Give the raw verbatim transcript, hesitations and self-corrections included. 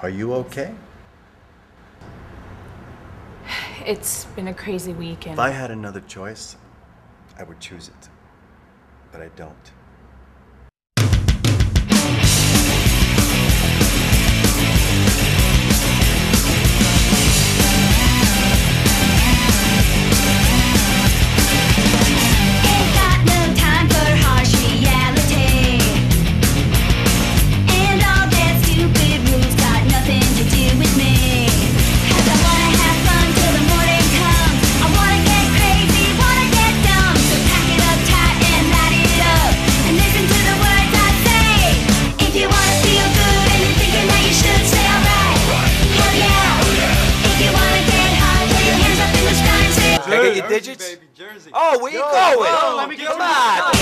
Are you okay? It's been a crazy week and... If I had another choice, I would choose it. But I don't. Can I get your digits? Oh, where you going? Oh, let me get Come you- on,